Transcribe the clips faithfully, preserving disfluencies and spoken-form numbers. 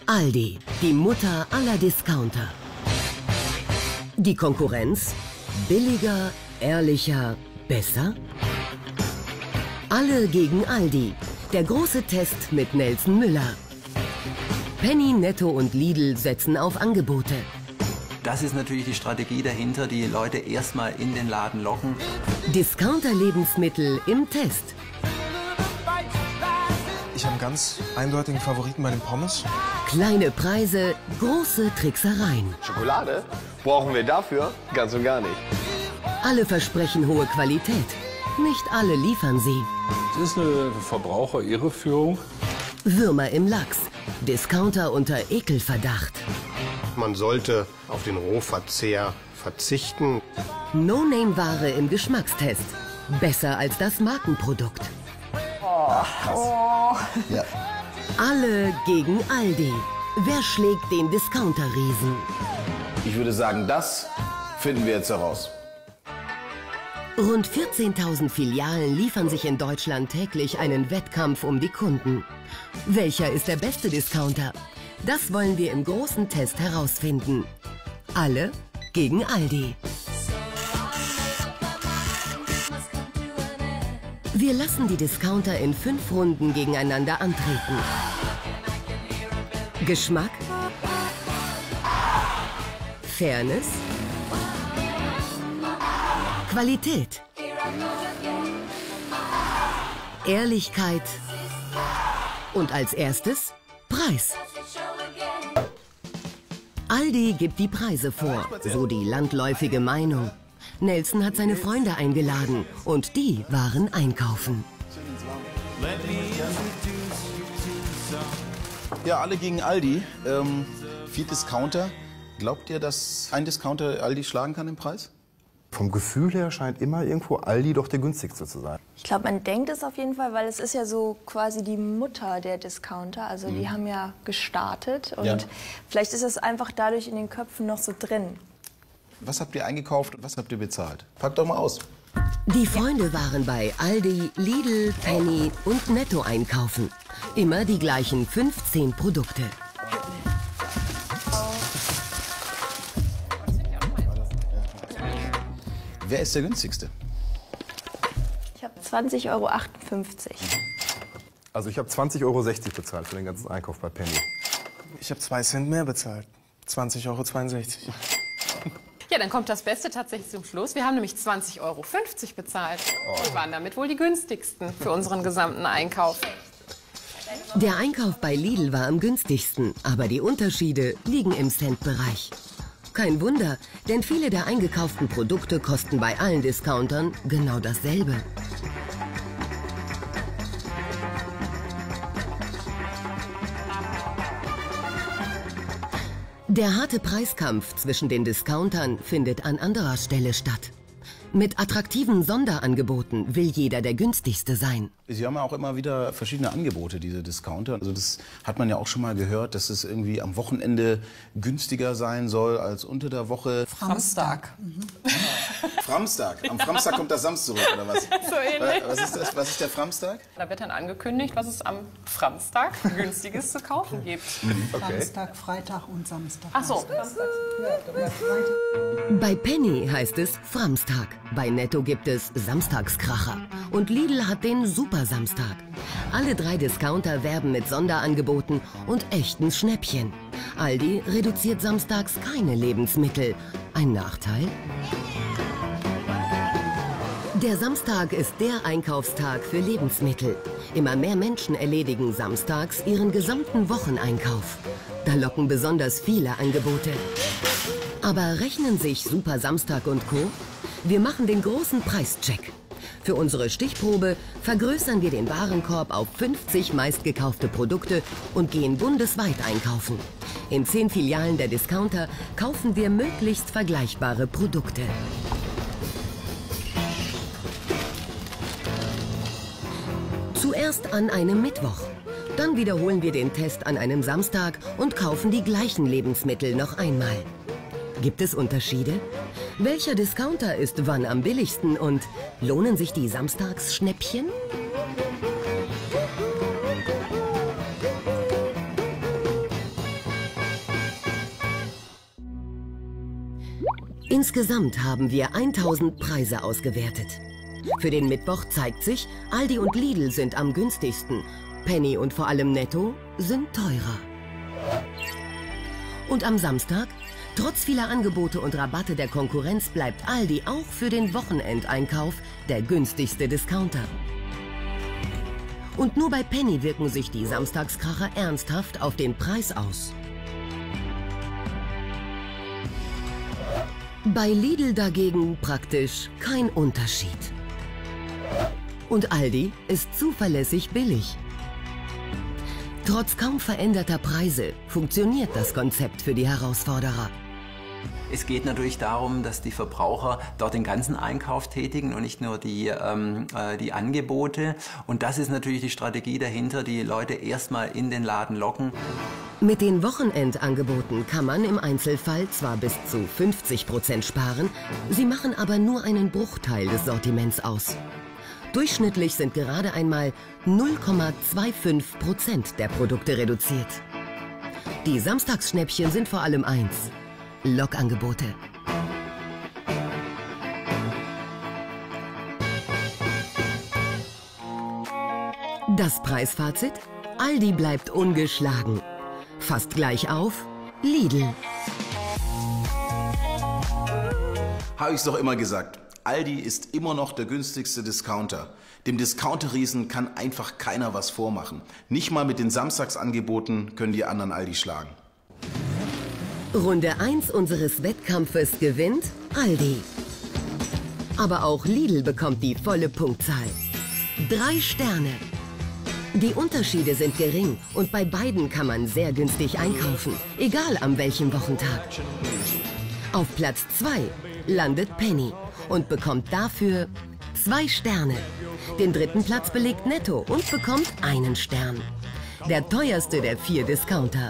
Aldi, die Mutter aller Discounter. Die Konkurrenz? Billiger, ehrlicher, besser? Alle gegen Aldi. Der große Test mit Nelson Müller. Penny, Netto und Lidl setzen auf Angebote. Das ist natürlich die Strategie dahinter, die Leute erstmal in den Laden locken. Discounter-Lebensmittel im Test. Ich habe einen ganz eindeutigen Favoriten bei den Pommes. Kleine Preise, große Tricksereien. Schokolade? Brauchen wir dafür? Ganz und gar nicht. Alle versprechen hohe Qualität. Nicht alle liefern sie. Das ist eine Verbraucherirreführung. Würmer im Lachs. Discounter unter Ekelverdacht. Man sollte auf den Rohverzehr verzichten. No-Name-Ware im Geschmackstest. Besser als das Markenprodukt. Oh, oh. Ja. Alle gegen Aldi. Wer schlägt den Discounter-Riesen? Ich würde sagen, das finden wir jetzt heraus. Rund vierzehntausend Filialen liefern sich in Deutschland täglich einen Wettkampf um die Kunden. Welcher ist der beste Discounter? Das wollen wir im großen Test herausfinden. Alle gegen Aldi. Wir lassen die Discounter in fünf Runden gegeneinander antreten. Geschmack, Fairness, Qualität, Ehrlichkeit und als erstes Preis. Aldi gibt die Preise vor, so die landläufige Meinung. Nelson hat seine Freunde eingeladen und die waren einkaufen. Ja, alle gegen Aldi. Ähm, vier Discounter. Glaubt ihr, dass ein Discounter Aldi schlagen kann im Preis? Vom Gefühl her scheint immer irgendwo Aldi doch der günstigste zu sein. Ich glaube, man denkt es auf jeden Fall, weil es ist ja so quasi die Mutter der Discounter. Also die haben ja gestartet und Ja. vielleicht ist es einfach dadurch in den Köpfen noch so drin. Was habt ihr eingekauft und was habt ihr bezahlt? Packt doch mal aus. Die Freunde waren bei Aldi, Lidl, Penny und Netto einkaufen. Immer die gleichen fünfzehn Produkte. Wer ist der günstigste? Ich habe zwanzig Euro achtundfünfzig. Also ich habe zwanzig Euro sechzig bezahlt für den ganzen Einkauf bei Penny. Ich habe zwei Cent mehr bezahlt. zwanzig Euro zweiundsechzig. Ja, dann kommt das Beste tatsächlich zum Schluss. Wir haben nämlich zwanzig Euro fünfzig bezahlt und waren damit wohl die günstigsten für unseren gesamten Einkauf. Der Einkauf bei Lidl war am günstigsten, aber die Unterschiede liegen im Centbereich. Kein Wunder, denn viele der eingekauften Produkte kosten bei allen Discountern genau dasselbe. Der harte Preiskampf zwischen den Discountern findet an anderer Stelle statt. Mit attraktiven Sonderangeboten will jeder der günstigste sein. Sie haben ja auch immer wieder verschiedene Angebote, diese Discounter. Also das hat man ja auch schon mal gehört, dass es irgendwie am Wochenende günstiger sein soll als unter der Woche. Samstag. Framstag. Am Framstag kommt das Samstag zurück, oder was? So ähnlich. Was ist das? Was ist der Framstag? Da wird dann angekündigt, was es am Samstag Günstiges zu kaufen gibt. Okay. Samstag, Freitag und Samstag. Ach so. Bei Penny heißt es Framstag. Bei Netto gibt es Samstagskracher. Und Lidl hat den Super-Samstag. Alle drei Discounter werben mit Sonderangeboten und echten Schnäppchen. Aldi reduziert samstags keine Lebensmittel. Ein Nachteil? Der Samstag ist der Einkaufstag für Lebensmittel. Immer mehr Menschen erledigen samstags ihren gesamten Wocheneinkauf. Da locken besonders viele Angebote. Aber rechnen sich Super Samstag und Co.? Wir machen den großen Preischeck. Für unsere Stichprobe vergrößern wir den Warenkorb auf fünfzig meistgekaufte Produkte und gehen bundesweit einkaufen. In zehn Filialen der Discounter kaufen wir möglichst vergleichbare Produkte. Zuerst an einem Mittwoch. Dann wiederholen wir den Test an einem Samstag und kaufen die gleichen Lebensmittel noch einmal. Gibt es Unterschiede? Welcher Discounter ist wann am billigsten und lohnen sich die Samstagsschnäppchen? Insgesamt haben wir tausend Preise ausgewertet. Für den Mittwoch zeigt sich, Aldi und Lidl sind am günstigsten. Penny und vor allem Netto sind teurer. Und am Samstag? Trotz vieler Angebote und Rabatte der Konkurrenz bleibt Aldi auch für den Wochenendeinkauf der günstigste Discounter. Und nur bei Penny wirken sich die Samstagskracher ernsthaft auf den Preis aus. Bei Lidl dagegen praktisch kein Unterschied. Und Aldi ist zuverlässig billig. Trotz kaum veränderter Preise funktioniert das Konzept für die Herausforderer. Es geht natürlich darum, dass die Verbraucher dort den ganzen Einkauf tätigen und nicht nur die, ähm, äh, die Angebote. Und das ist natürlich die Strategie dahinter, die Leute erstmal in den Laden locken. Mit den Wochenendangeboten kann man im Einzelfall zwar bis zu fünfzig Prozent sparen, sie machen aber nur einen Bruchteil des Sortiments aus. Durchschnittlich sind gerade einmal null Komma fünfundzwanzig Prozent der Produkte reduziert. Die Samstagsschnäppchen sind vor allem eins: Lockangebote. Das Preisfazit? Aldi bleibt ungeschlagen. Fast gleich auf Lidl. Habe ich's doch immer gesagt. Aldi ist immer noch der günstigste Discounter. Dem Discounter-Riesen kann einfach keiner was vormachen. Nicht mal mit den Samstagsangeboten können die anderen Aldi schlagen. Runde eins unseres Wettkampfes gewinnt Aldi. Aber auch Lidl bekommt die volle Punktzahl. Drei Sterne. Die Unterschiede sind gering und bei beiden kann man sehr günstig einkaufen, egal an welchem Wochentag. Auf Platz zwei landet Penny und bekommt dafür zwei Sterne. Den dritten Platz belegt Netto und bekommt einen Stern. Der teuerste der vier Discounter.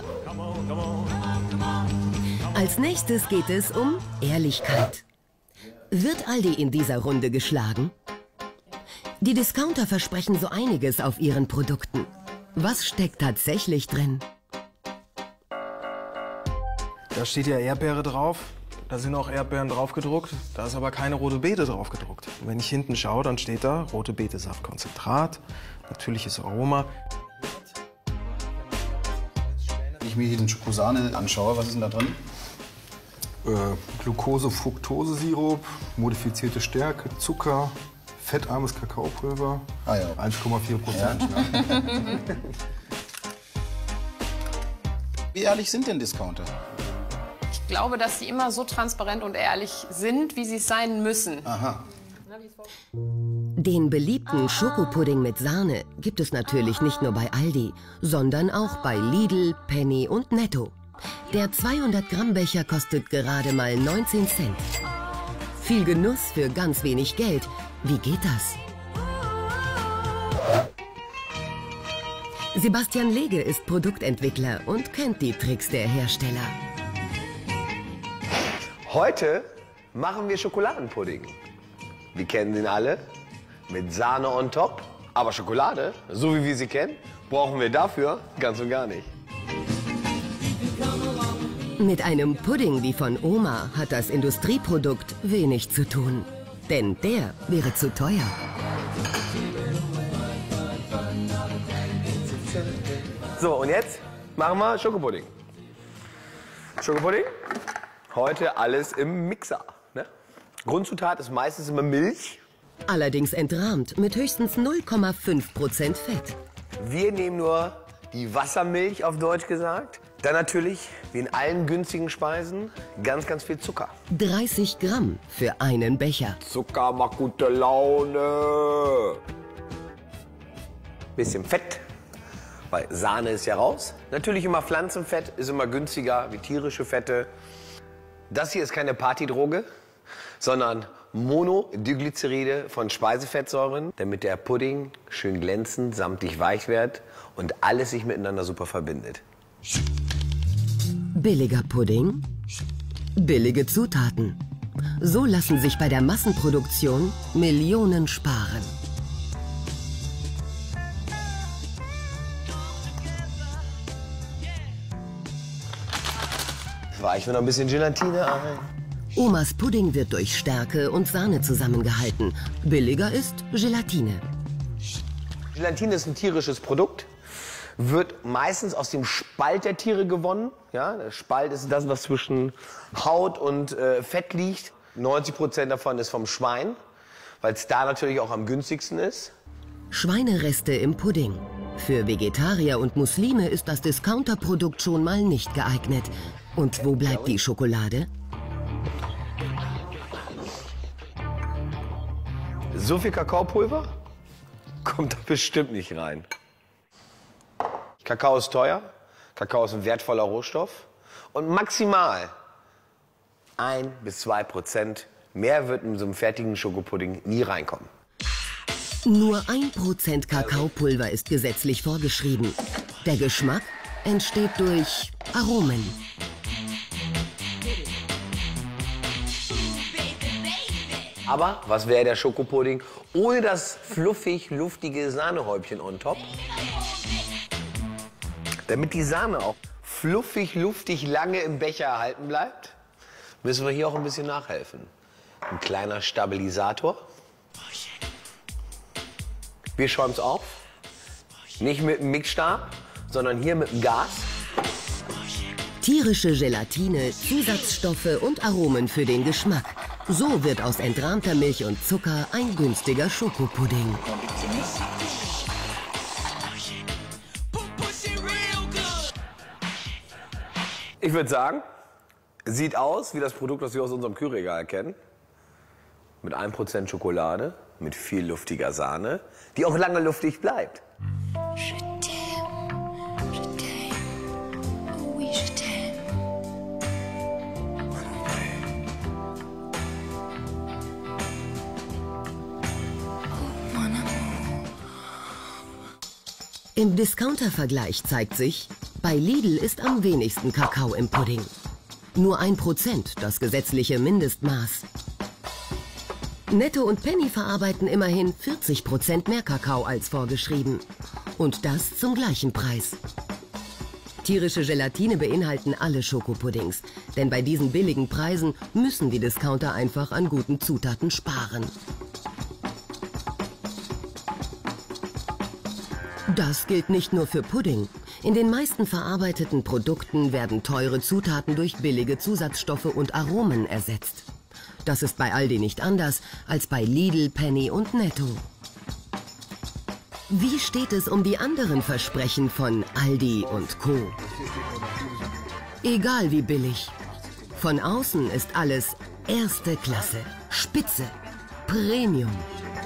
Als nächstes geht es um Ehrlichkeit. Wird Aldi in dieser Runde geschlagen? Die Discounter versprechen so einiges auf ihren Produkten. Was steckt tatsächlich drin? Da steht ja Erdbeere drauf. Da sind auch Erdbeeren drauf gedruckt. Da ist aber keine rote Beete drauf gedruckt. Und wenn ich hinten schaue, dann steht da rote Betesaftkonzentrat, natürliches Aroma. Wenn ich mir hier den Schokosahne anschaue, was ist denn da drin? Äh, Glucose-Fructose-Sirup, modifizierte Stärke, Zucker, fettarmes Kakaopulver, ah, ja. eins Komma vier Prozent. Ja. Wie ehrlich sind denn Discounter? Ich glaube, dass sie immer so transparent und ehrlich sind, wie sie es sein müssen. Aha. Den beliebten Schokopudding mit Sahne gibt es natürlich nicht nur bei Aldi, sondern auch bei Lidl, Penny und Netto. Der zweihundert Gramm Becher kostet gerade mal neunzehn Cent. Viel Genuss für ganz wenig Geld. Wie geht das? Sebastian Lege ist Produktentwickler und kennt die Tricks der Hersteller. Heute machen wir Schokoladenpudding. Wir kennen den alle, mit Sahne on top. Aber Schokolade, so wie wir sie kennen, brauchen wir dafür ganz und gar nicht. Mit einem Pudding wie von Oma hat das Industrieprodukt wenig zu tun. Denn der wäre zu teuer. So, und jetzt machen wir Schokopudding. Schokopudding, heute alles im Mixer. Ne? Grundzutat ist meistens immer Milch. Allerdings entrahmt mit höchstens null Komma fünf Prozent Fett. Wir nehmen nur die Wassermilch, auf Deutsch gesagt. Dann natürlich, wie in allen günstigen Speisen, ganz, ganz viel Zucker. dreißig Gramm für einen Becher. Zucker macht gute Laune. Bisschen Fett, weil Sahne ist ja raus. Natürlich immer Pflanzenfett, ist immer günstiger wie tierische Fette. Das hier ist keine Partydroge, sondern Monodiglyceride von Speisefettsäuren, damit der Pudding schön glänzend, samtig weich wird und alles sich miteinander super verbindet. Billiger Pudding, billige Zutaten. So lassen sich bei der Massenproduktion Millionen sparen. Weichen wir noch ein bisschen Gelatine ein. Omas Pudding wird durch Stärke und Sahne zusammengehalten. Billiger ist Gelatine. Gelatine ist ein tierisches Produkt, wird meistens aus dem Spalt der Tiere gewonnen. Ja, der Spalt ist das, was zwischen Haut und äh, Fett liegt. neunzig Prozent davon ist vom Schwein, weil es da natürlich auch am günstigsten ist. Schweinereste im Pudding. Für Vegetarier und Muslime ist das Discounterprodukt schon mal nicht geeignet. Und wo bleibt die Schokolade? So viel Kakaopulver kommt da bestimmt nicht rein. Kakao ist teuer, Kakao ist ein wertvoller Rohstoff und maximal ein bis zwei Prozent mehr wird in so einem fertigen Schokopudding nie reinkommen. Nur ein Prozent Kakaopulver ist gesetzlich vorgeschrieben. Der Geschmack entsteht durch Aromen. Aber was wäre der Schokopudding ohne das fluffig, luftige Sahnehäubchen on top? Damit die Sahne auch fluffig, luftig lange im Becher erhalten bleibt, müssen wir hier auch ein bisschen nachhelfen. Ein kleiner Stabilisator. Wir schäumen es auf. Nicht mit dem Mixstab, sondern hier mit dem Gas. Tierische Gelatine, Zusatzstoffe und Aromen für den Geschmack. So wird aus entrahmter Milch und Zucker ein günstiger Schokopudding. Ich würde sagen, sieht aus wie das Produkt, das wir aus unserem Kühlregal kennen. Mit ein Prozent Schokolade, mit viel luftiger Sahne, die auch lange luftig bleibt. Im Discounter-Vergleich zeigt sich, bei Lidl ist am wenigsten Kakao im Pudding. Nur ein Prozent, das gesetzliche Mindestmaß. Netto und Penny verarbeiten immerhin vierzig Prozent mehr Kakao als vorgeschrieben. Und das zum gleichen Preis. Tierische Gelatine beinhalten alle Schokopuddings. Denn bei diesen billigen Preisen müssen die Discounter einfach an guten Zutaten sparen. Das gilt nicht nur für Pudding. In den meisten verarbeiteten Produkten werden teure Zutaten durch billige Zusatzstoffe und Aromen ersetzt. Das ist bei Aldi nicht anders als bei Lidl, Penny und Netto. Wie steht es um die anderen Versprechen von Aldi und Co? Egal wie billig. Von außen ist alles erste Klasse, Spitze, Premium.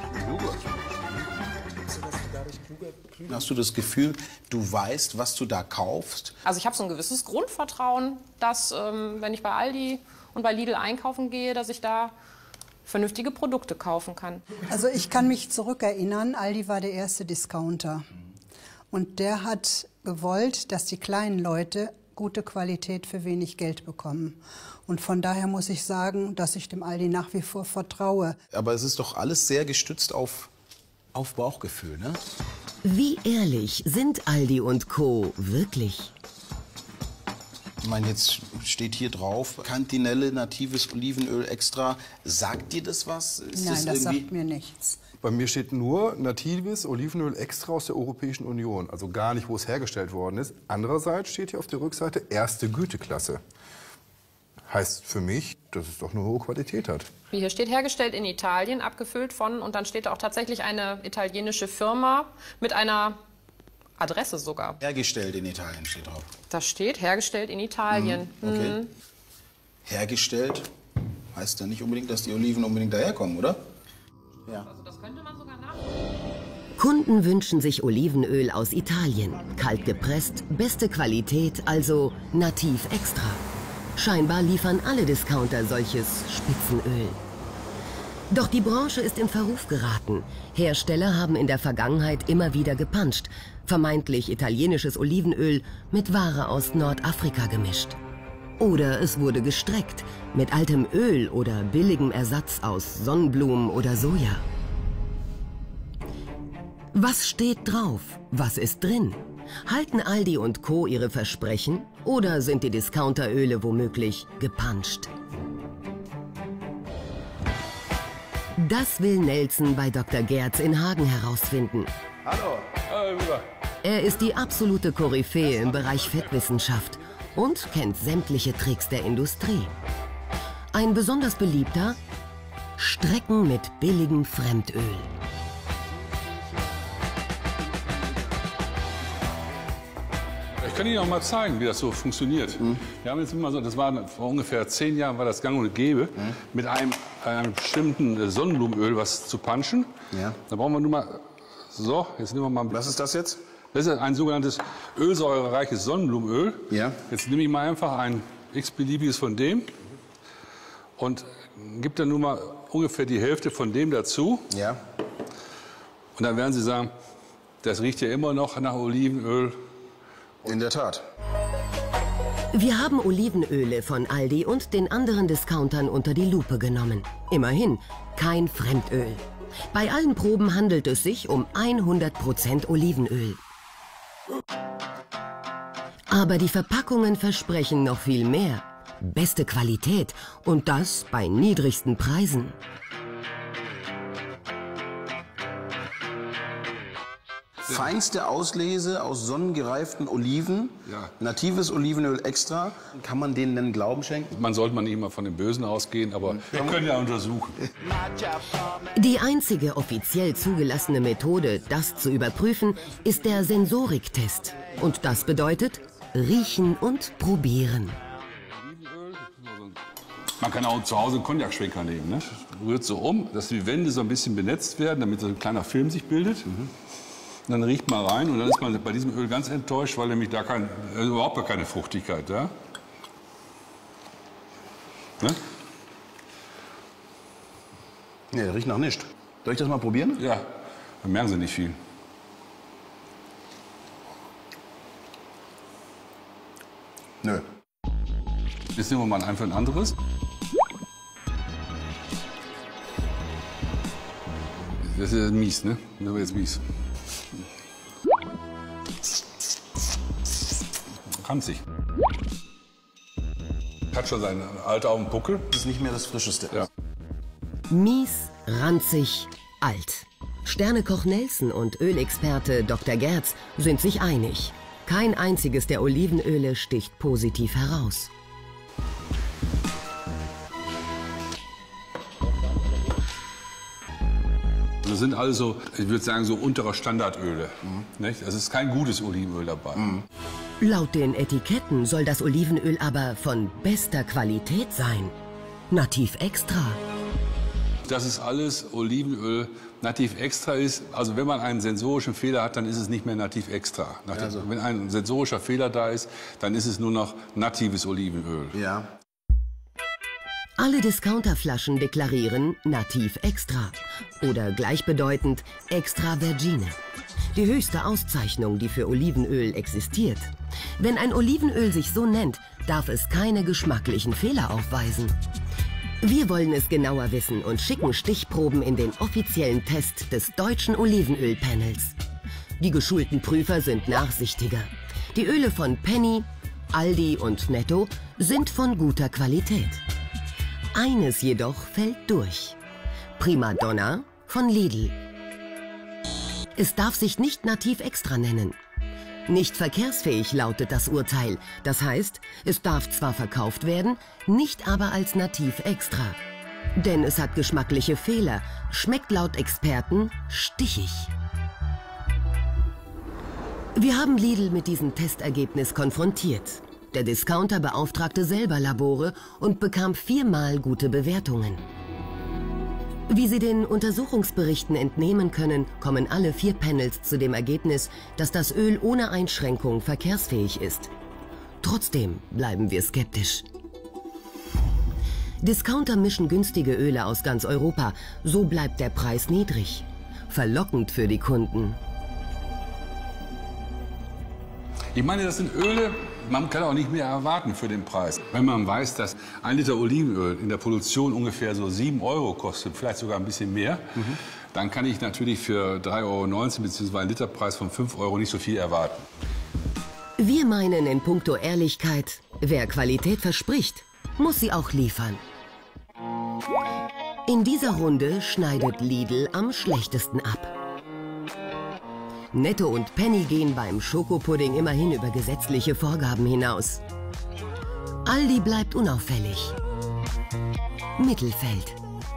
Hast du das Gefühl, du weißt, was du da kaufst? Also ich habe so ein gewisses Grundvertrauen, dass ähm, wenn ich bei Aldi und bei Lidl einkaufen gehe, dass ich da vernünftige Produkte kaufen kann. Also ich kann mich zurückerinnern, Aldi war der erste Discounter. Und der hat gewollt, dass die kleinen Leute gute Qualität für wenig Geld bekommen. Und von daher muss ich sagen, dass ich dem Aldi nach wie vor vertraue. Aber es ist doch alles sehr gestützt auf, auf Bauchgefühl, ne? Wie ehrlich sind Aldi und Co. wirklich? Ich meine, jetzt steht hier drauf, Cantinelle, natives Olivenöl extra. Sagt dir das was? Ist Nein, das, das irgendwie... sagt mir nichts. Bei mir steht nur natives Olivenöl extra aus der Europäischen Union. Also gar nicht, wo es hergestellt worden ist. Andererseits steht hier auf der Rückseite erste Güteklasse. Heißt für mich, dass es doch eine hohe Qualität hat. Wie hier steht, hergestellt in Italien, abgefüllt von, und dann steht da auch tatsächlich eine italienische Firma mit einer Adresse sogar. Hergestellt in Italien steht drauf. Da steht, hergestellt in Italien. Mhm, okay. Mhm. Hergestellt heißt ja nicht unbedingt, dass die Oliven unbedingt daherkommen, oder? Ja. Also das könnte man sogar nachgucken. Kunden wünschen sich Olivenöl aus Italien. Kalt gepresst, beste Qualität, also nativ extra. Scheinbar liefern alle Discounter solches Spitzenöl. Doch die Branche ist in Verruf geraten. Hersteller haben in der Vergangenheit immer wieder gepanscht, vermeintlich italienisches Olivenöl mit Ware aus Nordafrika gemischt. Oder es wurde gestreckt mit altem Öl oder billigem Ersatz aus Sonnenblumen oder Soja. Was steht drauf? Was ist drin? Halten Aldi und Co. ihre Versprechen oder sind die Discounteröle womöglich gepanscht? Das will Nelson bei Doktor Gerz in Hagen herausfinden. Hallo. Hallo, lieber. Er ist die absolute Koryphäe im Bereich Fettwissenschaft und kennt sämtliche Tricks der Industrie. Ein besonders beliebter: Strecken mit billigem Fremdöl. Ich kann Ihnen auch mal zeigen, wie das so funktioniert. Mhm. Wir haben jetzt immer so, das war vor ungefähr zehn Jahren war das gang und gäbe, mhm. mit einem, einem bestimmten Sonnenblumenöl was zu punchen. Ja. Da brauchen wir nur mal, so, jetzt nehmen wir mal. Was ist das jetzt? Das ist ein sogenanntes ölsäurereiches Sonnenblumenöl. Ja. Jetzt nehme ich mal einfach ein x-beliebiges von dem und gebe dann nur mal ungefähr die Hälfte von dem dazu. Ja. Und dann werden Sie sagen, das riecht ja immer noch nach Olivenöl. In der Tat. Wir haben Olivenöle von Aldi und den anderen Discountern unter die Lupe genommen. Immerhin kein Fremdöl. Bei allen Proben handelt es sich um hundert Prozent Olivenöl. Aber die Verpackungen versprechen noch viel mehr. Beste Qualität und das bei niedrigsten Preisen. Feinste Auslese aus sonnengereiften Oliven, Ja. natives Olivenöl extra. Kann man denen denn Glauben schenken? Man sollte man nicht immer von dem Bösen ausgehen, aber wir können ja untersuchen. Die einzige offiziell zugelassene Methode, das zu überprüfen, ist der Sensoriktest. Und das bedeutet riechen und probieren. Man kann auch zu Hause einen Cognac-Schwenker nehmen. Ne? Rührt so um, dass die Wände so ein bisschen benetzt werden, damit so ein kleiner Film sich bildet. Mhm. Dann riecht man rein und dann ist man bei diesem Öl ganz enttäuscht, weil nämlich da kein, also überhaupt keine Fruchtigkeit da. Ne? Nee, der riecht nach nichts. Soll ich das mal probieren? Ja, dann merken Sie nicht viel. Nö. Jetzt nehmen wir mal einfach ein anderes. Das ist mies, ne? Das war jetzt mies. Ranzig. Hat schon sein Alter auf dem Buckel. Das ist nicht mehr das Frischeste. Ja. Mies, ranzig, alt. Sternekoch Nelson und Ölexperte Doktor Gerz sind sich einig. Kein einziges der Olivenöle sticht positiv heraus. Das sind also, ich würde sagen, so unterer Standardöle. Mhm. Nicht? Es ist kein gutes Olivenöl dabei. Mhm. Laut den Etiketten soll das Olivenöl aber von bester Qualität sein. Nativ Extra. Das ist alles Olivenöl. Nativ Extra ist, also wenn man einen sensorischen Fehler hat, dann ist es nicht mehr Nativ Extra. Nativ, Also. Wenn ein sensorischer Fehler da ist, dann ist es nur noch natives Olivenöl. Ja. Alle Discounterflaschen deklarieren Nativ Extra oder gleichbedeutend Extra Vergine. Die höchste Auszeichnung, die für Olivenöl existiert. Wenn ein Olivenöl sich so nennt, darf es keine geschmacklichen Fehler aufweisen. Wir wollen es genauer wissen und schicken Stichproben in den offiziellen Test des deutschen Olivenölpanels. Die geschulten Prüfer sind nachsichtiger. Die Öle von Penny, Aldi und Netto sind von guter Qualität. Eines jedoch fällt durch. Primadonna von Lidl. Es darf sich nicht Nativ Extra nennen. Nicht verkehrsfähig lautet das Urteil. Das heißt, es darf zwar verkauft werden, nicht aber als Nativ Extra. Denn es hat geschmackliche Fehler, schmeckt laut Experten stichig. Wir haben Lidl mit diesem Testergebnis konfrontiert. Der Discounter beauftragte selber Labore und bekam viermal gute Bewertungen. Wie Sie den Untersuchungsberichten entnehmen können, kommen alle vier Panels zu dem Ergebnis, dass das Öl ohne Einschränkung verkehrsfähig ist. Trotzdem bleiben wir skeptisch. Discounter mischen günstige Öle aus ganz Europa, so bleibt der Preis niedrig. Verlockend für die Kunden. Ich meine, das sind Öle, man kann auch nicht mehr erwarten für den Preis. Wenn man weiß, dass ein Liter Olivenöl in der Produktion ungefähr so sieben Euro kostet, vielleicht sogar ein bisschen mehr, mhm. dann kann ich natürlich für drei Euro neunzehn bzw. einen Literpreis von fünf Euro nicht so viel erwarten. Wir meinen in puncto Ehrlichkeit, wer Qualität verspricht, muss sie auch liefern. In dieser Runde schneidet Lidl am schlechtesten ab. Netto und Penny gehen beim Schokopudding immerhin über gesetzliche Vorgaben hinaus. Aldi bleibt unauffällig. Mittelfeld.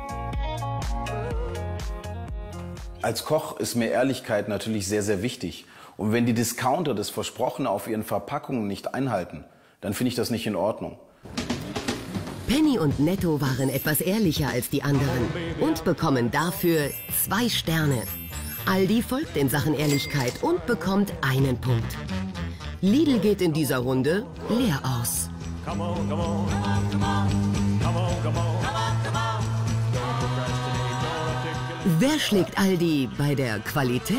Als Koch ist mir Ehrlichkeit natürlich sehr, sehr wichtig. Und wenn die Discounter das Versprochene auf ihren Verpackungen nicht einhalten, dann finde ich das nicht in Ordnung. Penny und Netto waren etwas ehrlicher als die anderen und bekommen dafür zwei Sterne. Aldi folgt in Sachen Ehrlichkeit und bekommt einen Punkt. Lidl geht in dieser Runde leer aus. Wer schlägt Aldi bei der Qualität?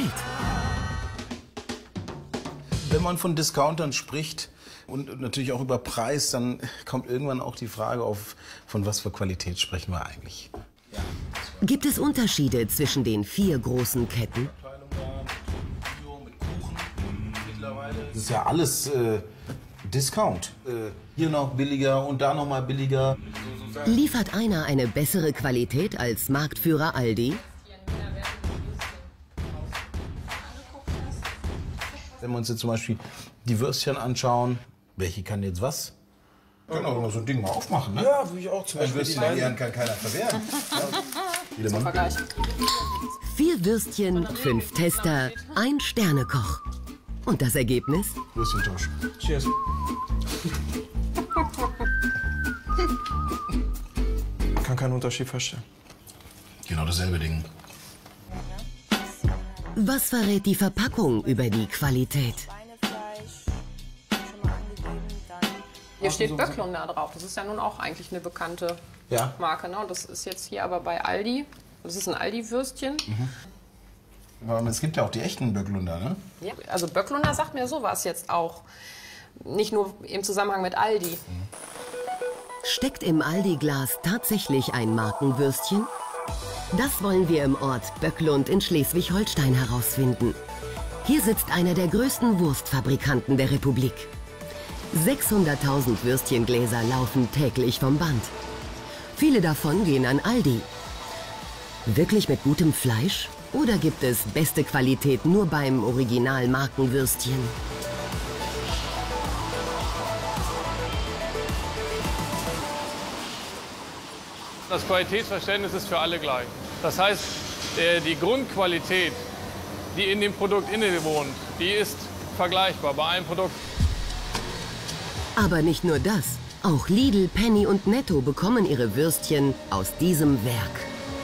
Wenn man von Discountern spricht und natürlich auch über Preis, dann kommt irgendwann auch die Frage auf, von was für Qualität sprechen wir eigentlich. Gibt es Unterschiede zwischen den vier großen Ketten? Das ist ja alles äh, Discount. Äh, hier noch billiger und da noch mal billiger. Liefert einer eine bessere Qualität als Marktführer Aldi? Wenn wir uns jetzt zum Beispiel die Würstchen anschauen, welche kann jetzt was? Genau, so ein Ding mal aufmachen, ne? Ja, würde ich auch zum Beispiel. Ein Würstchen gern kann keiner verwehren. Ja. Zum Vergleich. Vier Würstchen, fünf Tester, ein Sternekoch. Und das Ergebnis? Würstchentausch. Cheers. Kann keinen Unterschied feststellen. Genau dasselbe Ding. Was verrät die Verpackung über die Qualität? Hier steht Böcklunder drauf. Das ist ja nun auch eigentlich eine bekannte ja. Marke. Ne? Das ist jetzt hier aber bei Aldi. Das ist ein Aldi-Würstchen. Mhm. Aber es gibt ja auch die echten Böcklunder, ne? Ja, also Böcklunder sagt mir sowas jetzt auch. Nicht nur im Zusammenhang mit Aldi. Steckt im Aldi-Glas tatsächlich ein Markenwürstchen? Das wollen wir im Ort Böcklund in Schleswig-Holstein herausfinden. Hier sitzt einer der größten Wurstfabrikanten der Republik. sechshunderttausend Würstchengläser laufen täglich vom Band. Viele davon gehen an Aldi. Wirklich mit gutem Fleisch? Oder gibt es beste Qualität nur beim Original-Markenwürstchen? Das Qualitätsverständnis ist für alle gleich. Das heißt, die Grundqualität, die in dem Produkt inne wohnt, die ist vergleichbar bei einem Produkt. Aber nicht nur das. Auch Lidl, Penny und Netto bekommen ihre Würstchen aus diesem Werk.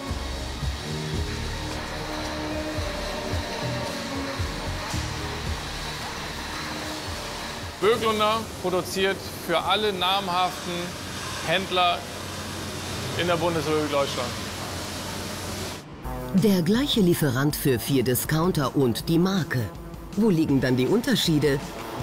Böcklunder produziert für alle namhaften Händler in der Bundesrepublik Deutschland. Der gleiche Lieferant für vier Discounter und die Marke. Wo liegen dann die Unterschiede?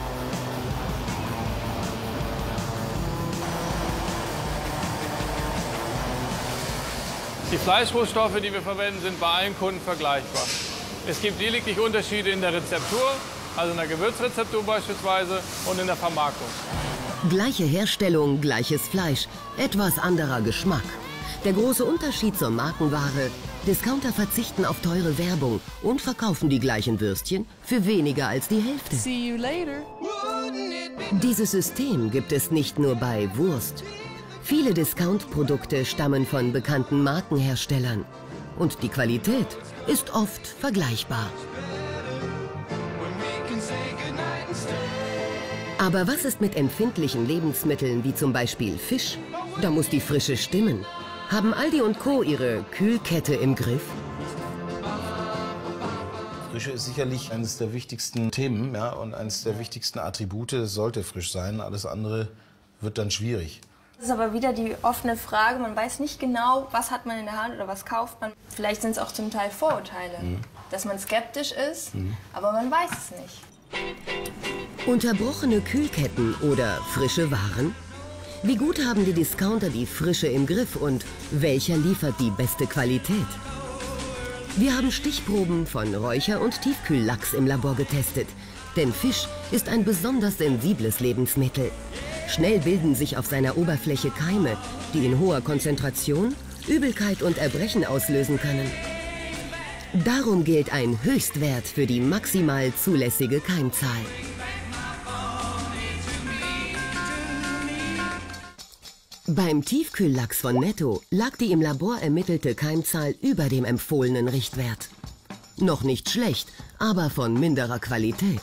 Die Fleischrohstoffe, die wir verwenden, sind bei allen Kunden vergleichbar. Es gibt lediglich Unterschiede in der Rezeptur, also in der Gewürzrezeptur beispielsweise, und in der Vermarktung. Gleiche Herstellung, gleiches Fleisch, etwas anderer Geschmack. Der große Unterschied zur Markenware: Discounter verzichten auf teure Werbung und verkaufen die gleichen Würstchen für weniger als die Hälfte. See you later. Dieses System gibt es nicht nur bei Wurst. Viele Discount-Produkte stammen von bekannten Markenherstellern. Und die Qualität ist oft vergleichbar. Aber was ist mit empfindlichen Lebensmitteln wie zum Beispiel Fisch? Da muss die Frische stimmen. Haben Aldi und Co. ihre Kühlkette im Griff? Frische ist sicherlich eines der wichtigsten Themen, ja, und eines der wichtigsten Attribute. Es sollte frisch sein, alles andere wird dann schwierig. Das ist aber wieder die offene Frage. Man weiß nicht genau, was hat man in der Hand oder was kauft man. Vielleicht sind es auch zum Teil Vorurteile, mhm. dass man skeptisch ist, mhm. aber man weiß es nicht. Unterbrochene Kühlketten oder frische Waren? Wie gut haben die Discounter die Frische im Griff und welcher liefert die beste Qualität? Wir haben Stichproben von Räucher- und Tiefkühllachs im Labor getestet. Denn Fisch ist ein besonders sensibles Lebensmittel. Schnell bilden sich auf seiner Oberfläche Keime, die in hoher Konzentration Übelkeit und Erbrechen auslösen können. Darum gilt ein Höchstwert für die maximal zulässige Keimzahl. Beim Tiefkühllachs von Netto lag die im Labor ermittelte Keimzahl über dem empfohlenen Richtwert. Noch nicht schlecht, aber von minderer Qualität.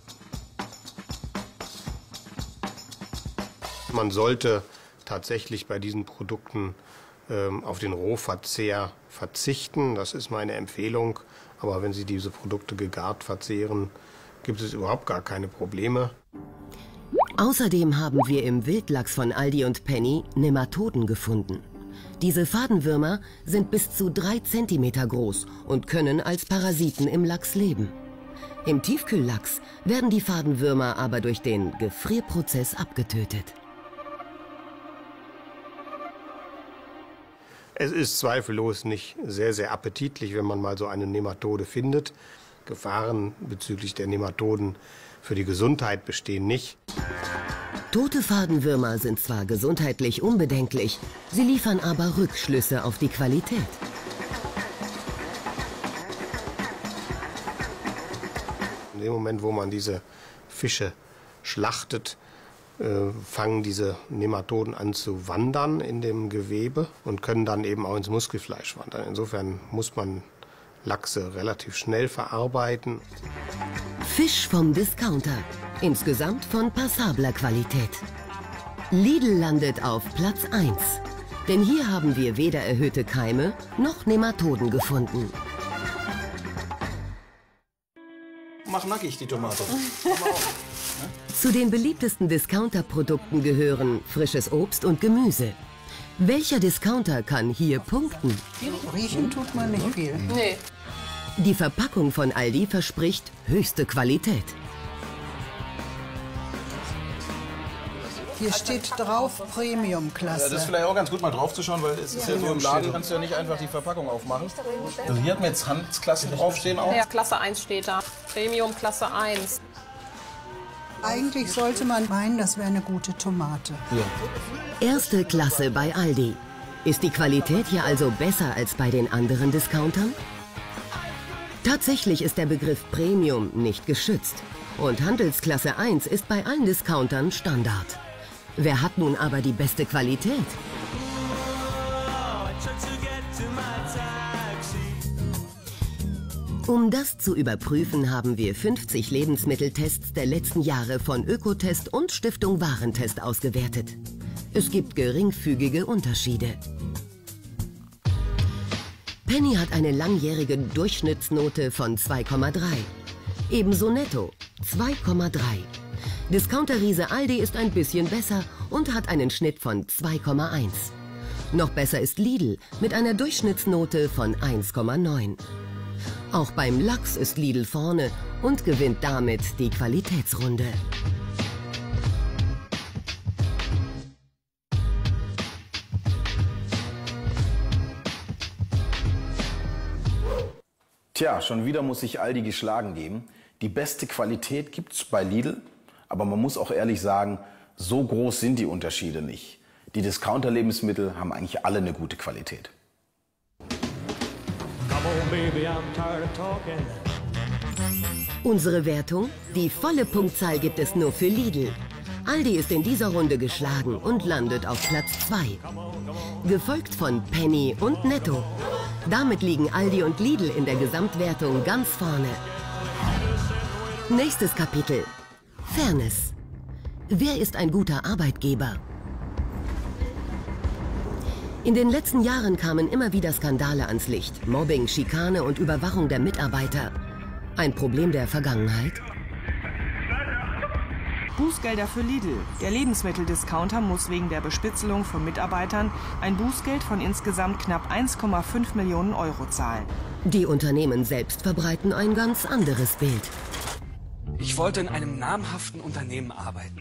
Man sollte tatsächlich bei diesen Produkten ähm, auf den Rohverzehr verzichten. Das ist meine Empfehlung. Aber wenn Sie diese Produkte gegart verzehren, gibt es überhaupt gar keine Probleme. Außerdem haben wir im Wildlachs von Aldi und Penny Nematoden gefunden. Diese Fadenwürmer sind bis zu drei Zentimeter groß und können als Parasiten im Lachs leben. Im Tiefkühllachs werden die Fadenwürmer aber durch den Gefrierprozess abgetötet. Es ist zweifellos nicht sehr, sehr appetitlich, wenn man mal so eine Nematode findet. Gefahren bezüglich der Nematoden für die Gesundheit bestehen nicht. Tote Fadenwürmer sind zwar gesundheitlich unbedenklich, sie liefern aber Rückschlüsse auf die Qualität. In dem Moment, wo man diese Fische schlachtet, äh, fangen diese Nematoden an zu wandern in dem Gewebe und können dann eben auch ins Muskelfleisch wandern. Insofern muss man Lachse relativ schnell verarbeiten. Fisch vom Discounter. Insgesamt von passabler Qualität. Lidl landet auf Platz eins. Denn hier haben wir weder erhöhte Keime noch Nematoden gefunden. Mach nackig die Tomate. Zu den beliebtesten Discounter-Produkten gehören frisches Obst und Gemüse. Welcher Discounter kann hier punkten? Riechen tut man nicht viel. Nee. Die Verpackung von Aldi verspricht höchste Qualität. Hier steht drauf Premium-Klasse. Ja, das ist vielleicht auch ganz gut, mal drauf zu schauen, weil es ist ja, ja so im Laden, kannst du ja nicht einfach die Verpackung aufmachen. Also hier hat man jetzt Handelsklassen draufstehen auch. Ja, Klasse eins steht da. Premium Klasse eins. Eigentlich sollte man meinen, das wäre eine gute Tomate. Ja. Erste Klasse bei Aldi. Ist die Qualität hier also besser als bei den anderen Discountern? Tatsächlich ist der Begriff Premium nicht geschützt. Und Handelsklasse eins ist bei allen Discountern Standard. Wer hat nun aber die beste Qualität? Um das zu überprüfen, haben wir fünfzig Lebensmitteltests der letzten Jahre von Ökotest und Stiftung Warentest ausgewertet. Es gibt geringfügige Unterschiede. Penny hat eine langjährige Durchschnittsnote von zwei Komma drei. Ebenso Netto zwei Komma drei. Discounter-Riese Aldi ist ein bisschen besser und hat einen Schnitt von zwei Komma eins. Noch besser ist Lidl mit einer Durchschnittsnote von eins Komma neun. Auch beim Lachs ist Lidl vorne und gewinnt damit die Qualitätsrunde. Tja, schon wieder muss sich Aldi geschlagen geben. Die beste Qualität gibt's bei Lidl, aber man muss auch ehrlich sagen, so groß sind die Unterschiede nicht. Die Discounter-Lebensmittel haben eigentlich alle eine gute Qualität. Unsere Wertung? Die volle Punktzahl gibt es nur für Lidl. Aldi ist in dieser Runde geschlagen und landet auf Platz zwei. Gefolgt von Penny und Netto. Damit liegen Aldi und Lidl in der Gesamtwertung ganz vorne. Nächstes Kapitel. Fairness. Wer ist ein guter Arbeitgeber? In den letzten Jahren kamen immer wieder Skandale ans Licht. Mobbing, Schikane und Überwachung der Mitarbeiter. Ein Problem der Vergangenheit? Bußgelder für Lidl. Der Lebensmitteldiscounter muss wegen der Bespitzelung von Mitarbeitern ein Bußgeld von insgesamt knapp eins Komma fünf Millionen Euro zahlen. Die Unternehmen selbst verbreiten ein ganz anderes Bild. Ich wollte in einem namhaften Unternehmen arbeiten.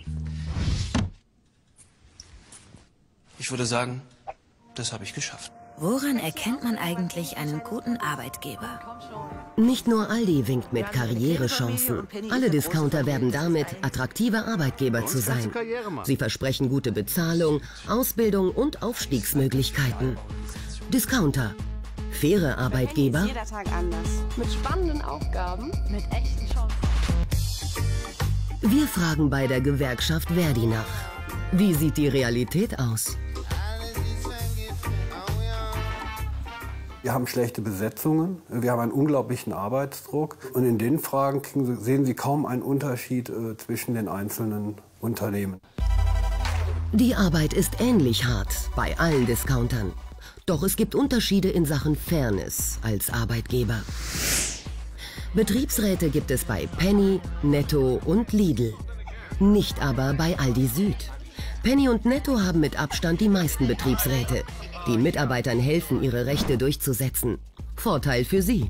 Ich würde sagen, das habe ich geschafft. Woran erkennt man eigentlich einen guten Arbeitgeber? Nicht nur Aldi winkt mit Karrierechancen. Alle Discounter werben damit, attraktive Arbeitgeber zu sein. Sie versprechen gute Bezahlung, Ausbildung und Aufstiegsmöglichkeiten. Discounter. Faire Arbeitgeber. Jeder Tag anders. Mit spannenden Aufgaben, mit echten Chancen. Wir fragen bei der Gewerkschaft Verdi nach. Wie sieht die Realität aus? Wir haben schlechte Besetzungen, wir haben einen unglaublichen Arbeitsdruck und in den Fragen Sie, sehen Sie kaum einen Unterschied äh, zwischen den einzelnen Unternehmen. Die Arbeit ist ähnlich hart bei allen Discountern. Doch es gibt Unterschiede in Sachen Fairness als Arbeitgeber. Betriebsräte gibt es bei Penny, Netto und Lidl. Nicht aber bei Aldi Süd. Penny und Netto haben mit Abstand die meisten Betriebsräte, die Mitarbeitern helfen, ihre Rechte durchzusetzen. Vorteil für sie.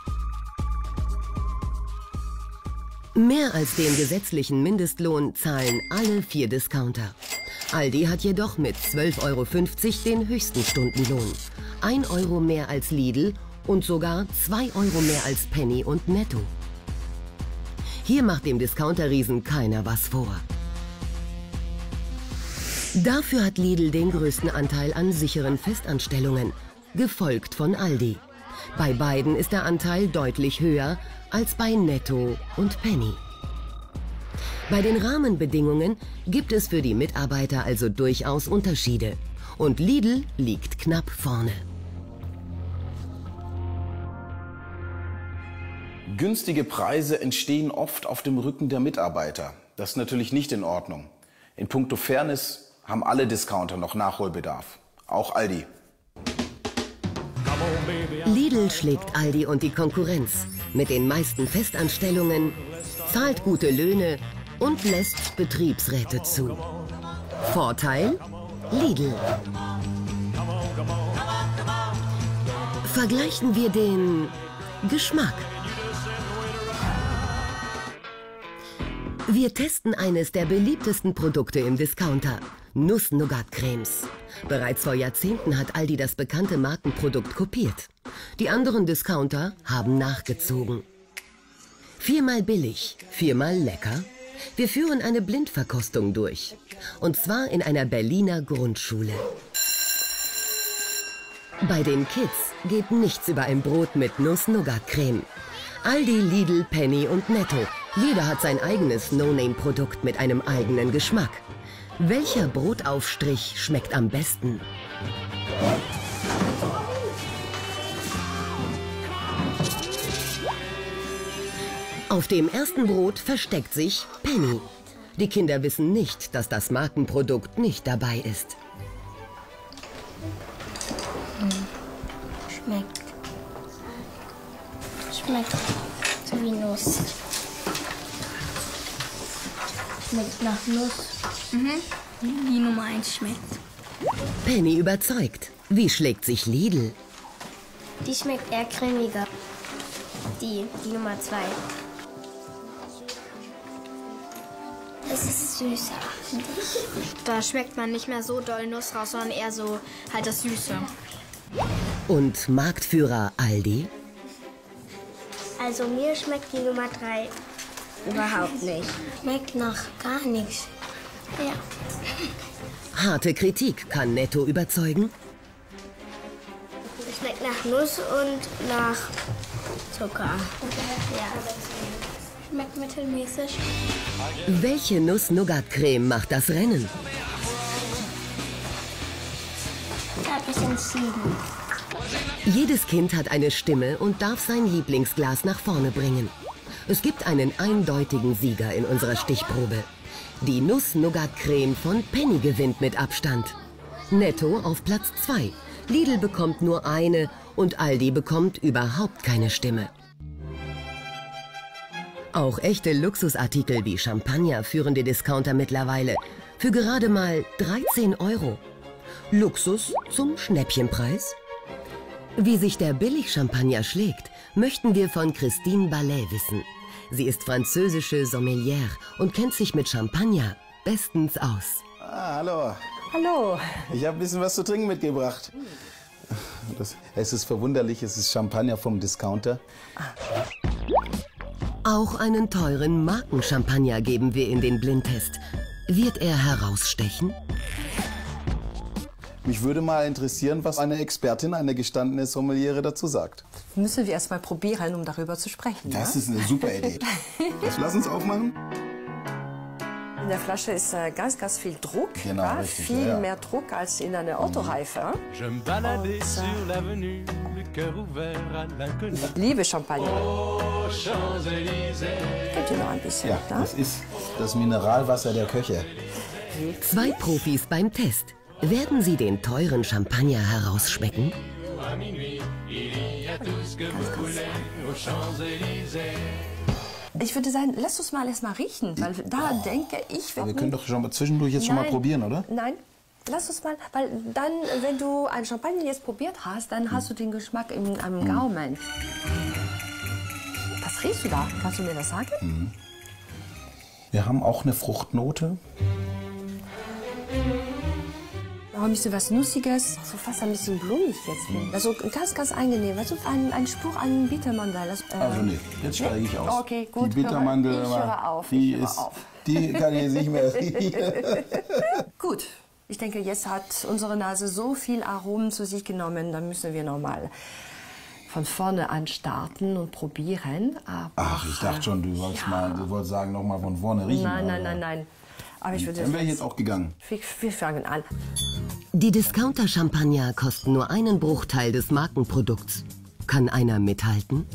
Mehr als den gesetzlichen Mindestlohn zahlen alle vier Discounter. Aldi hat jedoch mit zwölf Euro fünfzig den höchsten Stundenlohn. ein Euro mehr als Lidl und sogar zwei Euro mehr als Penny und Netto. Hier macht dem Discounter-Riesen keiner was vor. Dafür hat Lidl den größten Anteil an sicheren Festanstellungen, gefolgt von Aldi. Bei beiden ist der Anteil deutlich höher als bei Netto und Penny. Bei den Rahmenbedingungen gibt es für die Mitarbeiter also durchaus Unterschiede. Und Lidl liegt knapp vorne. Günstige Preise entstehen oft auf dem Rücken der Mitarbeiter. Das ist natürlich nicht in Ordnung. In puncto Fairness haben alle Discounter noch Nachholbedarf. Auch Aldi. Lidl schlägt Aldi und die Konkurrenz mit den meisten Festanstellungen, zahlt gute Löhne und lässt Betriebsräte zu. Vorteil? Lidl. Vergleichen wir den Geschmack. Wir testen eines der beliebtesten Produkte im Discounter, Nuss-Nougat-Cremes. Bereits vor Jahrzehnten hat Aldi das bekannte Markenprodukt kopiert. Die anderen Discounter haben nachgezogen. Viermal billig, viermal lecker. Wir führen eine Blindverkostung durch. Und zwar in einer Berliner Grundschule. Bei den Kids geht nichts über ein Brot mit Nuss-Nougat-Creme. Aldi, Lidl, Penny und Netto. Jeder hat sein eigenes No-Name-Produkt mit einem eigenen Geschmack. Welcher Brotaufstrich schmeckt am besten? Auf dem ersten Brot versteckt sich Penny. Die Kinder wissen nicht, dass das Markenprodukt nicht dabei ist. Schmeckt. Schmeckt so wie Nuss. Schmeckt nach Nuss. Mhm. Die Nummer eins schmeckt. Penny überzeugt. Wie schlägt sich Lidl? Die schmeckt eher cremiger. Die, die Nummer zwei. Es ist süßer, finde ich. Da schmeckt man nicht mehr so doll Nuss raus, sondern eher so halt das Süße. Und Marktführer Aldi? Also mir schmeckt die Nummer drei überhaupt nicht. Schmeckt nach gar nichts. Ja. Harte Kritik kann Netto überzeugen. Es schmeckt nach Nuss und nach Zucker. Ja. Schmeckt mittelmäßig. Welche Nuss-Nougat-Creme macht das Rennen? Ich habe mich entschieden. Jedes Kind hat eine Stimme und darf sein Lieblingsglas nach vorne bringen. Es gibt einen eindeutigen Sieger in unserer Stichprobe. Die Nuss-Nougat-Creme von Penny gewinnt mit Abstand. Netto auf Platz zwei. Lidl bekommt nur eine und Aldi bekommt überhaupt keine Stimme. Auch echte Luxusartikel wie Champagner führen die Discounter mittlerweile für gerade mal dreizehn Euro. Luxus zum Schnäppchenpreis? Wie sich der Billig-Champagner schlägt, möchten wir von Christine Ballet wissen. Sie ist französische Sommelière und kennt sich mit Champagner bestens aus. Ah, hallo. Hallo. Ich habe ein bisschen was zu trinken mitgebracht. Das, es ist verwunderlich, es ist Champagner vom Discounter. Auch einen teuren Markenchampagner geben wir in den Blindtest. Wird er herausstechen? Mich würde mal interessieren, was eine Expertin, eine gestandene Sommeliere dazu sagt. Müssen wir erst mal probieren, um darüber zu sprechen. Das ja? ist eine super Idee. Also, lass uns aufmachen. In der Flasche ist äh, ganz, ganz viel Druck. Genau, ja? richtig, Viel ja, ja. mehr Druck als in einer Autoreife. Und, äh, ich liebe Champagner. Könnt ihr noch ein bisschen? Ja, ne? das ist das Mineralwasser der Köche. Zwei Profis beim Test. Werden sie den teuren Champagner herausschmecken? Ich würde sagen, lass uns mal erst mal riechen, weil da oh. denke ich... Wir können doch schon mal zwischendurch jetzt Nein. schon mal probieren, oder? Nein, lass uns mal, weil dann, wenn du ein Champagner jetzt probiert hast, dann hast du den Geschmack im, am mm. Gaumen. Was riechst du da? Kannst du mir das sagen? Mm. Wir haben auch eine Fruchtnote. Auch ein bisschen was Nussiges, so fast ein bisschen blumig jetzt. Mm. Also ganz, ganz angenehm. Also ein, ein Spruch an Bittermandel. Also, äh, also nee, jetzt steige ich aus. Okay, gut. Die Bittermandel, ich höre auf. Die, ich höre ist, auf. die kann ich jetzt nicht mehr riechen. Gut. Ich denke, jetzt hat unsere Nase so viel Aromen zu sich genommen, dann müssen wir noch mal von vorne an starten und probieren. Aber, Ach, ich dachte schon, du wolltest, ja. mal, du wolltest sagen, noch mal von vorne riechen. Nein, nein, nein, nein. Aber ich würde dann wäre ich jetzt auch gegangen. Wir, wir fangen an. Die Discounter-Champagner kosten nur einen Bruchteil des Markenprodukts. Kann einer mithalten?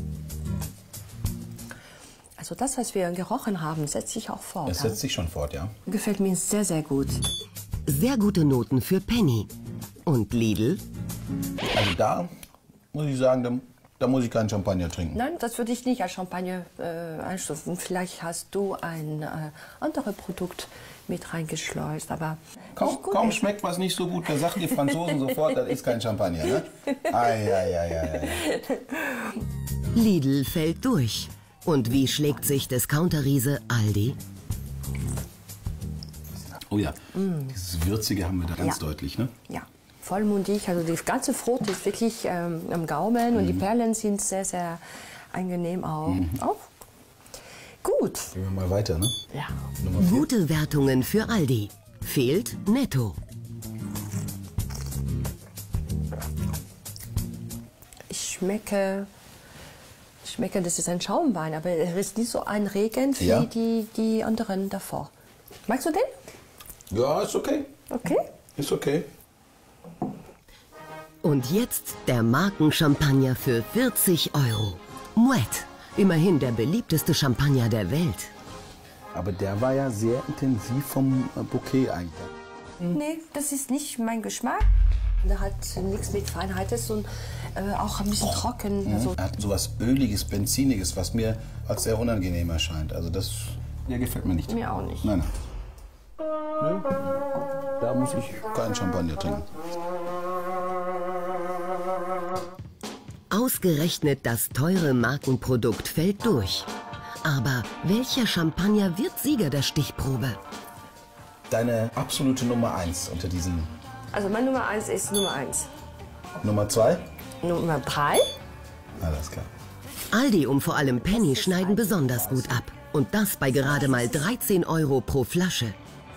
Also das, was wir gerochen haben, setzt sich auch fort. Das setzt sich schon fort, ja. Gefällt mir sehr, sehr gut. Sehr gute Noten für Penny. Und Lidl? Also da muss ich sagen, da, da muss ich keinen Champagner trinken. Nein, das würde ich nicht als Champagner äh, einstufen. Vielleicht hast du ein äh, anderes Produkt mit reingeschleust, aber kaum, kaum schmeckt was nicht so gut, da sagen die Franzosen sofort, das ist kein Champagner, ne? Ai, ai, ai, ai, ai. Lidl fällt durch. Und wie schlägt sich Discounter-Riese Aldi? Oh ja, mm. dieses Würzige haben wir da ganz ja. deutlich, ne? Ja, vollmundig, also die ganze Frucht ist wirklich ähm, am Gaumen mm. und die Perlen sind sehr, sehr angenehm auch. Mm. auch. Gut. Gehen wir mal weiter, ne? Ja. Gute Wertungen für Aldi. Fehlt Netto. Ich schmecke, ich schmecke, das ist ein Schaumwein, aber er ist nicht so ein Regen wie ja. die, die anderen davor. Magst du den? Ja, ist okay. Okay? Ist okay. Und jetzt der Markenchampagner für vierzig Euro. Moet. Immerhin der beliebteste Champagner der Welt. Aber der war ja sehr intensiv vom Bouquet eigentlich. Nee, das ist nicht mein Geschmack. Der hat nichts mit Feinheit, ist und äh, auch ein bisschen oh. trocken. Mhm. Also. Er hat so was Öliges, Benziniges, was mir als sehr unangenehm erscheint. Also das der gefällt mir nicht. Mir auch nicht. Nein, nein. Nö. Da muss ich keinen Champagner trinken. Ausgerechnet das teure Markenprodukt fällt durch. Aber welcher Champagner wird Sieger der Stichprobe? Deine absolute Nummer eins unter diesen... Also meine Nummer eins ist Nummer eins. Nummer zwei? Nummer drei? Alles klar. Aldi und vor allem Penny schneiden besonders gut ab. Und das bei gerade mal dreizehn Euro pro Flasche.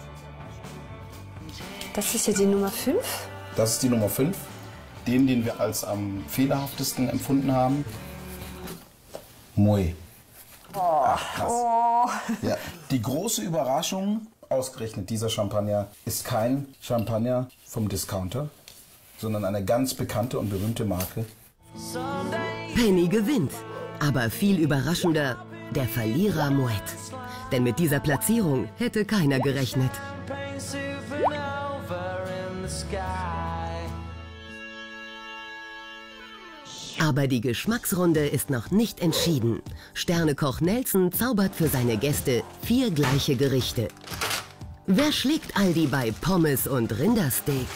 Das ist jetzt die Nummer fünf? Das ist die Nummer fünf. Den, den wir als am fehlerhaftesten empfunden haben. Moet. Oh. Ach, krass. Oh. Ja. Die große Überraschung, ausgerechnet dieser Champagner, ist kein Champagner vom Discounter, sondern eine ganz bekannte und berühmte Marke. Penny gewinnt. Aber viel überraschender, der Verlierer Moet. Denn mit dieser Platzierung hätte keiner gerechnet. Aber die Geschmacksrunde ist noch nicht entschieden. Sternekoch Nelson zaubert für seine Gäste vier gleiche Gerichte. Wer schlägt Aldi bei Pommes und Rindersteak?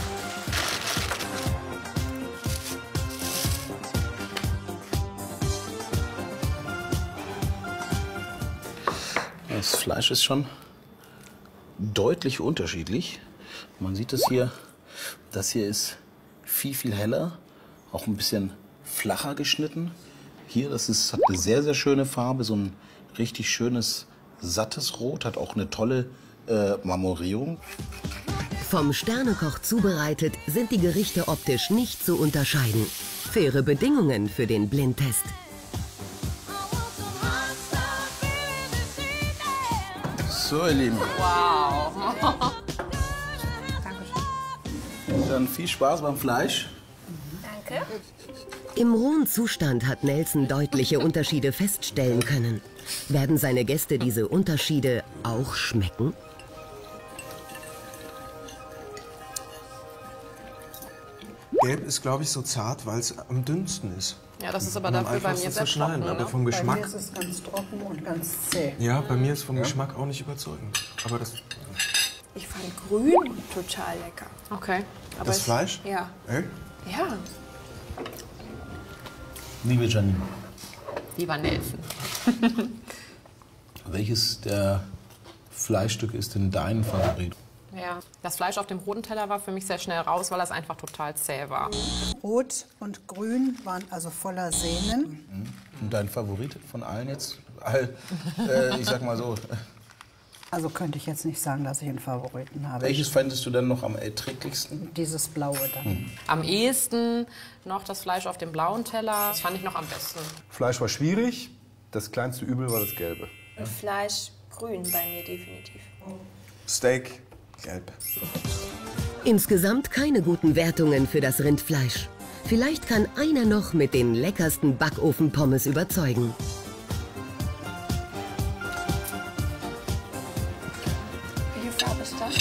Das Fleisch ist schon deutlich unterschiedlich. Man sieht es hier, das hier ist viel, viel heller, auch ein bisschen flacher geschnitten. Hier, das ist, hat eine sehr, sehr schöne Farbe, so ein richtig schönes, sattes Rot, hat auch eine tolle äh, Marmorierung. Vom Sternekoch zubereitet sind die Gerichte optisch nicht zu unterscheiden. Faire Bedingungen für den Blindtest. So, ihr Lieben. Wow. Dann viel Spaß beim Fleisch. Danke. Im rohen Zustand hat Nelson deutliche Unterschiede feststellen können. Werden seine Gäste diese Unterschiede auch schmecken? Gelb ist, glaube ich, so zart, weil es am dünnsten ist. Ja, das ist aber Und am dafür bei mir einfachsten sehr zu schneiden, trocken, aber ne? vom Geschmack. Bei mir ist es ganz trocken und ganz zäh. Ja, bei mir ist vom Geschmack auch nicht überzeugend. Aber das, Ich fand grün total lecker. Okay. Aber das ich- Fleisch? Ja. Ey? Ja. Liebe Janine, Lieber Nelson. welches der Fleischstücke ist denn dein Favorit? Ja, das Fleisch auf dem roten Teller war für mich sehr schnell raus, weil das einfach total zäh war. Rot und Grün waren also voller Sehnen. Und dein Favorit von allen jetzt? All, äh, ich sag mal so, Also könnte ich jetzt nicht sagen, dass ich einen Favoriten habe. welches fändest du denn noch am erträglichsten? Dieses Blaue dann. Am ehesten noch das Fleisch auf dem blauen Teller. Das fand ich noch am besten. Fleisch war schwierig, das kleinste Übel war das Gelbe. Fleisch grün bei mir definitiv. Steak, gelb. Insgesamt keine guten Wertungen für das Rindfleisch. Vielleicht kann einer noch mit den leckersten Backofenpommes überzeugen. Welche Farbe ist das?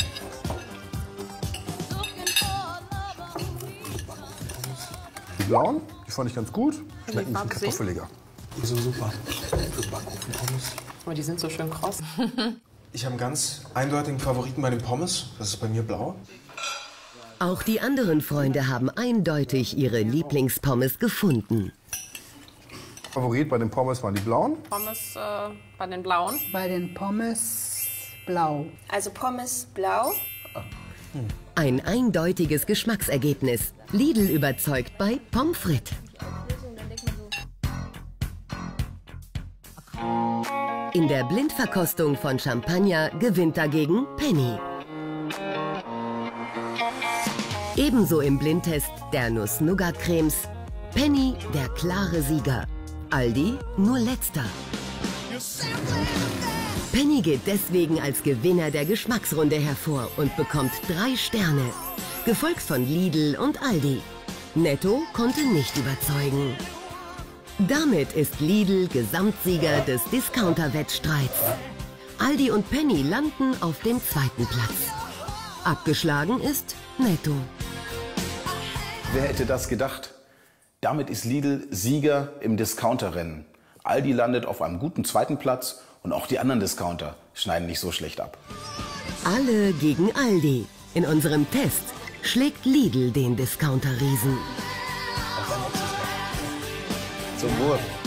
Die blauen, die fand ich ganz gut. die Schmecken ein Farbe bisschen sehen? kartoffeliger. Die sind super. Für Backofenpommes. Aber die sind so schön kross. Ich habe einen ganz eindeutigen Favoriten bei den Pommes. Das ist bei mir blau. Auch die anderen Freunde haben eindeutig ihre Lieblingspommes gefunden. Favorit bei den Pommes waren die blauen. Pommes äh, bei den blauen. Bei den Pommes blau. Also Pommes blau. Ein eindeutiges Geschmacksergebnis. Lidl überzeugt bei Pommes frites. In der Blindverkostung von Champagner gewinnt dagegen Penny. Ebenso im Blindtest der Nuss-Nougat-Cremes. Penny der klare Sieger. Aldi nur letzter. Penny geht deswegen als Gewinner der Geschmacksrunde hervor und bekommt drei Sterne. Gefolgt von Lidl und Aldi. Netto konnte nicht überzeugen. Damit ist Lidl Gesamtsieger des Discounter-Wettstreits. Aldi und Penny landen auf dem zweiten Platz. Abgeschlagen ist Netto. Wer hätte das gedacht? Damit ist Lidl Sieger im Discounterrennen. Aldi landet auf einem guten zweiten Platz und auch die anderen Discounter schneiden nicht so schlecht ab. Alle gegen Aldi. In unserem Test schlägt Lidl den Discounter-Riesen. Zum Wohl.